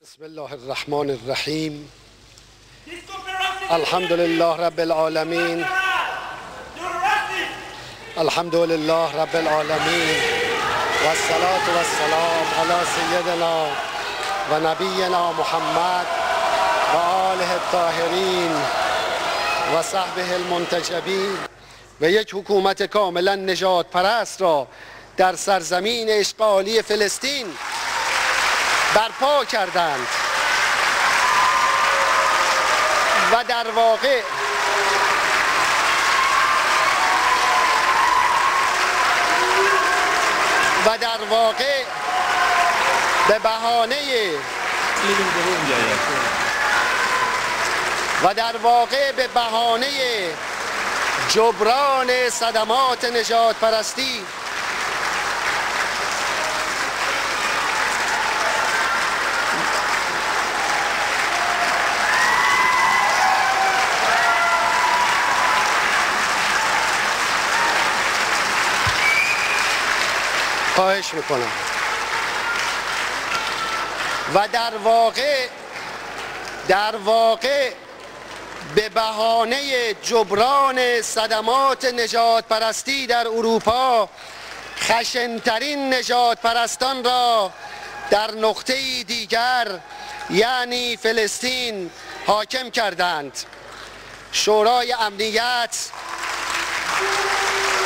بسم الله الرحمن الرحیم. الحمد لله رب العالمین. الحمد لله رب العالمین و الصلاة و السلام علی سیدنا و نبینا محمد و آله الطاهرین و صحبه المنتجبین. و یک حکومت کاملا نجات پرست را در سرزمین اشغالی فلسطین برپا کردند و در واقع به بهانه جبران صدمات نجات پرستی خواهش میکنم و در واقع به بهانه جبران صدمات نجات پرستی در اروپا خشنترین نجات پرستان را در نقطه دیگر یعنی فلسطین حاکم کردند. شورای امنیت